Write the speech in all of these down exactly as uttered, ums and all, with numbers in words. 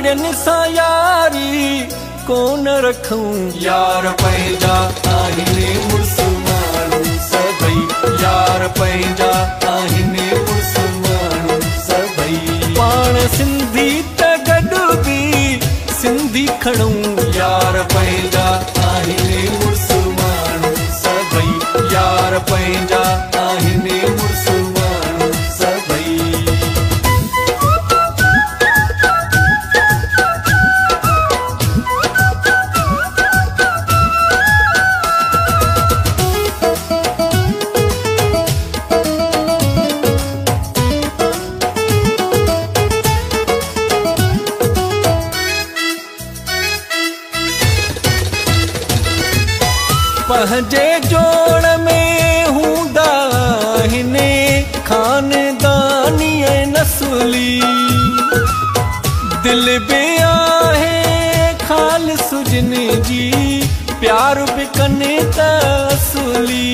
साड़ियनि सां यारी कोन रखूं। यार पंहिंजा आहिनि मुस्लमान सभई, यार पंहिंजा आहिनि मुस्लमान सभई। पाण सिंधी त गॾु बि सिंधी खणूं। यार पंहिंजा आहिनि मुस्लमान सभई, यार पंहिंजा आहिनि मुस्लमान सभई। पंहिंजे जोड़ में हूंदा आहिनि खानदानी ऐं नस्ली, दिल बि आहे ख़ालिस जिन जी, प्यार बि कनि त असुली,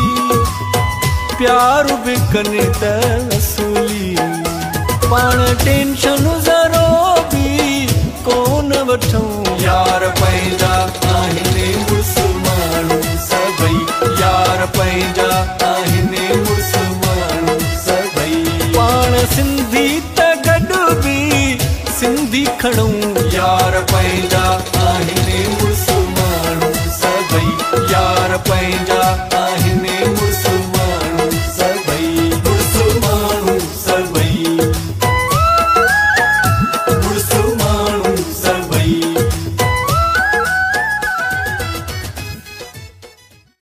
प्यार बि कनि त असुली। पाण टेंशन ज़रो बि कोन वठूं। यार पंहिंजा आहिनि मुस्लमान सभई, यार पंहिंजा आहिनि मुस्लमान सभई। पाण सिंधी त गॾु बि सिंधी खणूं।